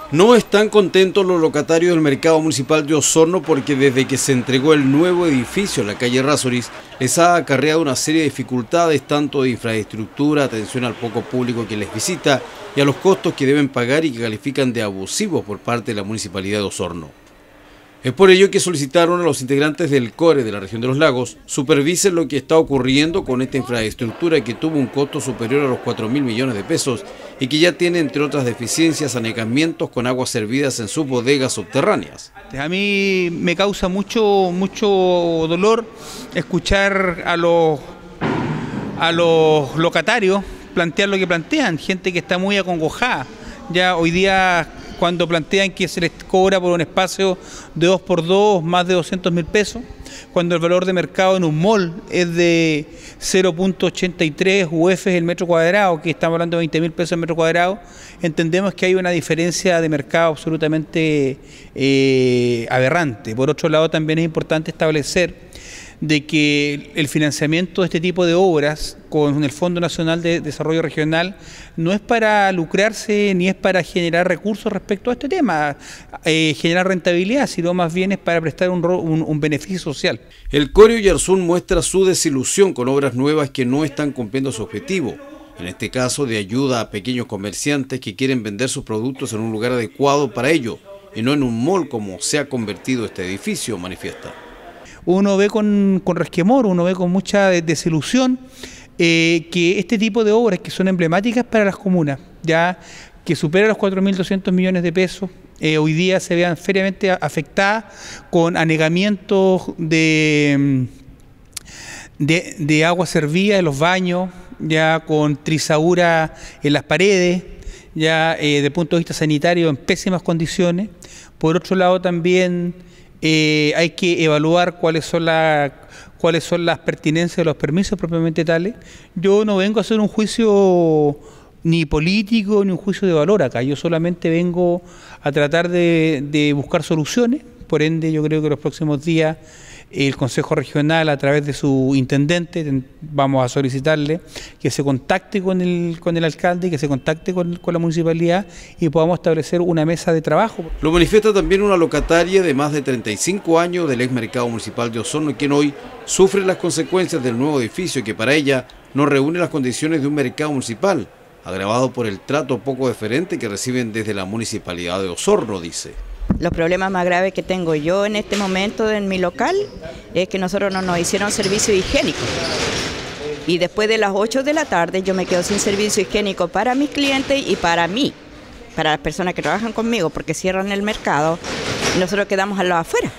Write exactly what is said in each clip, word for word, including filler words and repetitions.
No están contentos los locatarios del mercado municipal de Osorno porque desde que se entregó el nuevo edificio en la calle Errázuriz les ha acarreado una serie de dificultades tanto de infraestructura, atención al poco público que les visita y a los costos que deben pagar y que califican de abusivos por parte de la Municipalidad de Osorno. Es por ello que solicitaron a los integrantes del CORE de la región de los lagos supervisen lo que está ocurriendo con esta infraestructura que tuvo un costo superior a los cuatro mil millones de pesos y que ya tiene, entre otras deficiencias, anegamientos con aguas servidas en sus bodegas subterráneas. A mí me causa mucho, mucho dolor escuchar a los, a los locatarios plantear lo que plantean, gente que está muy acongojada. Ya hoy día, cuando plantean que se les cobra por un espacio de dos por dos más de doscientos mil pesos, cuando el valor de mercado en un mall es de cero punto ochenta y tres U F el metro cuadrado, que estamos hablando de veinte mil pesos el metro cuadrado, entendemos que hay una diferencia de mercado absolutamente eh, aberrante. Por otro lado, también es importante establecer de que el financiamiento de este tipo de obras con el Fondo Nacional de Desarrollo Regional no es para lucrarse ni es para generar recursos respecto a este tema, eh, generar rentabilidad, sino más bien es para prestar un, un, un beneficio social. El CORE Oyarzún muestra su desilusión con obras nuevas que no están cumpliendo su objetivo, en este caso de ayuda a pequeños comerciantes que quieren vender sus productos en un lugar adecuado para ello y no en un mall como se ha convertido este edificio, manifiesta. Uno ve con, con resquemor, uno ve con mucha desilusión eh, que este tipo de obras que son emblemáticas para las comunas, ya que superan los cuatro mil doscientos millones de pesos, eh, hoy día se vean seriamente afectadas con anegamientos de, de, de agua servida en los baños, ya con trizadura en las paredes, ya eh, desde el punto de vista sanitario en pésimas condiciones. Por otro lado también Eh, hay que evaluar cuáles son, la, cuáles son las pertinencias de los permisos propiamente tales. Yo no vengo a hacer un juicio ni político ni un juicio de valor acá, yo solamente vengo a tratar de, de buscar soluciones. Por ende, yo creo que los próximos días el Consejo Regional, a través de su intendente, vamos a solicitarle que se contacte con el, con el alcalde, que se contacte con, con la municipalidad y podamos establecer una mesa de trabajo. Lo manifiesta también una locataria de más de treinta y cinco años del ex mercado municipal de Osorno, quien hoy sufre las consecuencias del nuevo edificio que para ella no reúne las condiciones de un mercado municipal, agravado por el trato poco deferente que reciben desde la municipalidad de Osorno, dice. Los problemas más graves que tengo yo en este momento en mi local es que nosotros no nos hicieron servicio higiénico. Y después de las ocho de la tarde yo me quedo sin servicio higiénico para mis clientes y para mí, para las personas que trabajan conmigo, porque cierran el mercado y nosotros quedamos a los afuera.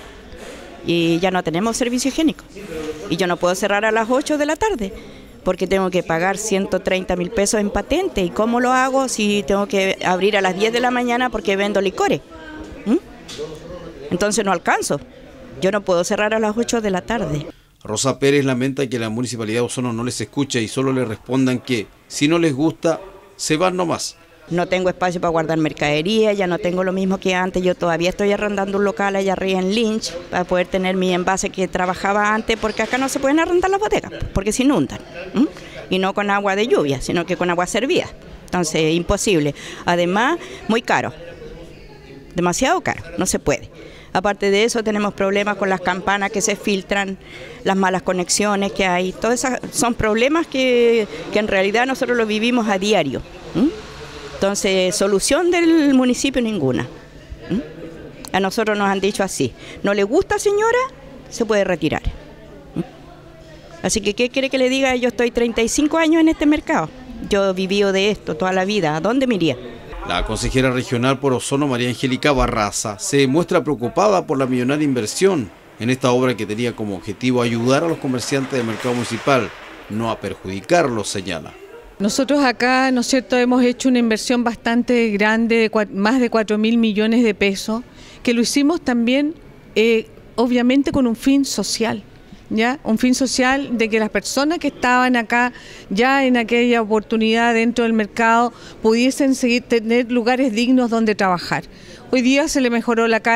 Y ya no tenemos servicio higiénico. Y yo no puedo cerrar a las ocho de la tarde porque tengo que pagar ciento treinta mil pesos en patente. ¿Y cómo lo hago si tengo que abrir a las diez de la mañana porque vendo licores? ¿Mm? Entonces no alcanzo. Yo no puedo cerrar a las ocho de la tarde. Rosa Pérez lamenta que la Municipalidad de Osorno no les escucha y solo les respondan que si no les gusta, se van nomás. No tengo espacio para guardar mercadería, ya no tengo lo mismo que antes. Yo todavía estoy arrendando un local allá arriba en Lynch para poder tener mi envase que trabajaba antes, porque acá no se pueden arrendar las bodegas, porque se inundan. ¿Mm? Y no con agua de lluvia, sino que con agua servida. Entonces, imposible. Además, muy caro. Demasiado caro, no se puede. Aparte de eso, tenemos problemas con las campanas que se filtran, las malas conexiones que hay. Todos esos son problemas que, que en realidad nosotros los vivimos a diario. ¿Mm? Entonces, solución del municipio ninguna. ¿Mm? A nosotros nos han dicho así: no le gusta, señora, se puede retirar. ¿Mm? Así que, ¿qué quiere que le diga? Yo estoy treinta y cinco años en este mercado. Yo he vivido de esto toda la vida. ¿A dónde me iría? La consejera regional por Osorno, María Angélica Barraza, se muestra preocupada por la millonaria inversión en esta obra que tenía como objetivo ayudar a los comerciantes del mercado municipal, no a perjudicarlos, señala. Nosotros acá, ¿no es cierto?, hemos hecho una inversión bastante grande, de más de cuatro mil millones de pesos, que lo hicimos también, eh, obviamente, con un fin social. ¿Ya? Un fin social de que las personas que estaban acá ya en aquella oportunidad dentro del mercado pudiesen seguir tener lugares dignos donde trabajar. Hoy día se le mejoró la cara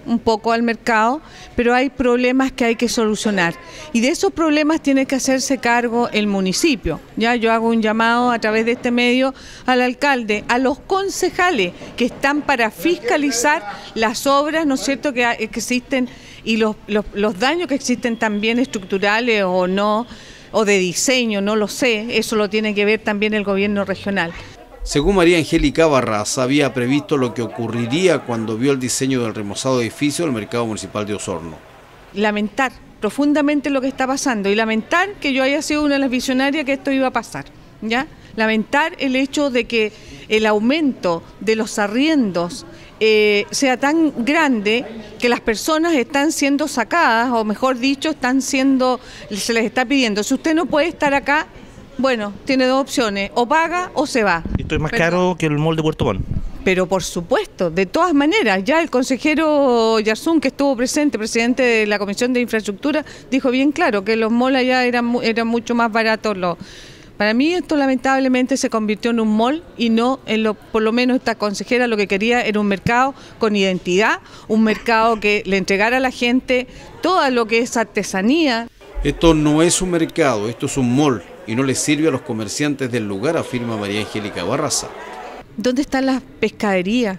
un poco al mercado, pero hay problemas que hay que solucionar. Y de esos problemas tiene que hacerse cargo el municipio. Ya yo hago un llamado a través de este medio al alcalde, a los concejales que están para fiscalizar las obras, ¿no es cierto?, que, que existen y los, los, los daños que existen también estructurales o no, o de diseño, no lo sé, eso lo tiene que ver también el gobierno regional. Según María Angélica Barraza, había previsto lo que ocurriría cuando vio el diseño del remozado edificio del Mercado Municipal de Osorno. Lamentar profundamente lo que está pasando y lamentar que yo haya sido una de las visionarias que esto iba a pasar, ¿ya? Lamentar el hecho de que el aumento de los arriendos eh, sea tan grande que las personas están siendo sacadas, o mejor dicho, están siendo, se les está pidiendo, si usted no puede estar acá, bueno, tiene dos opciones, o paga o se va. Esto es más ¿verdad? Caro que el mall de Puerto Montt. Pero por supuesto, de todas maneras, ya el consejero Yarzún, que estuvo presente, presidente de la Comisión de Infraestructura, dijo bien claro que los malls allá eran, eran mucho más baratos. Los... Para mí esto lamentablemente se convirtió en un mall y no, en lo, por lo menos esta consejera lo que quería era un mercado con identidad, un mercado que le entregara a la gente todo lo que es artesanía. Esto no es un mercado, esto es un mall y no le sirve a los comerciantes del lugar, afirma María Angélica Barraza. ¿Dónde está la pescadería?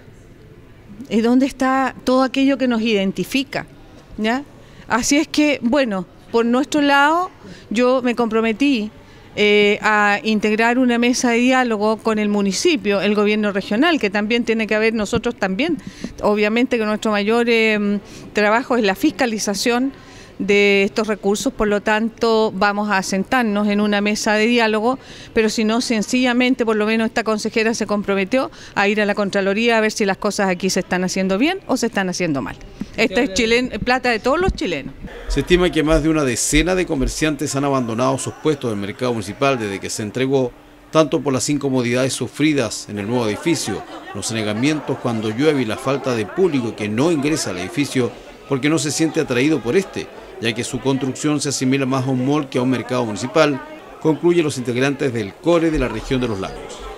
¿Y dónde está todo aquello que nos identifica? ¿Ya? Así es que, bueno, por nuestro lado, yo me comprometí eh, a integrar una mesa de diálogo con el municipio, el gobierno regional, que también tiene que haber nosotros también. Obviamente que nuestro mayor eh, trabajo es la fiscalización de estos recursos, por lo tanto vamos a sentarnos en una mesa de diálogo, pero si no, sencillamente, por lo menos esta consejera se comprometió a ir a la Contraloría a ver si las cosas aquí se están haciendo bien o se están haciendo mal. Esta es chilen, plata de todos los chilenos. Se estima que más de una decena de comerciantes han abandonado sus puestos del mercado municipal desde que se entregó, tanto por las incomodidades sufridas en el nuevo edificio, los anegamientos cuando llueve y la falta de público que no ingresa al edificio porque no se siente atraído por este, ya que su construcción se asimila más a un mall que a un mercado municipal, concluyen los integrantes del C O R E de la región de los Lagos.